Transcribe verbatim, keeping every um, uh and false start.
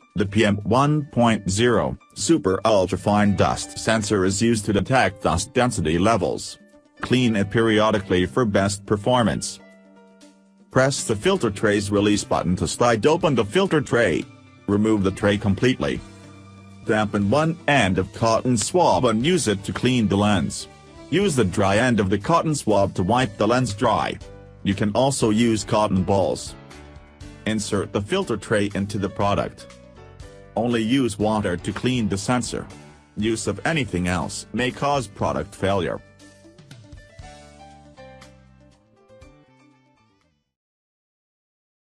The P M one point zero super ultrafine dust sensor is used to detect dust density levels. Clean it periodically for best performance. Press the filter tray's release button to slide open the filter tray. Remove the tray completely. Dampen one end of cotton swab and use it to clean the lens. Use the dry end of the cotton swab to wipe the lens dry. You can also use cotton balls. Insert the filter tray into the product. Only use water to clean the sensor. Use of anything else may cause product failure.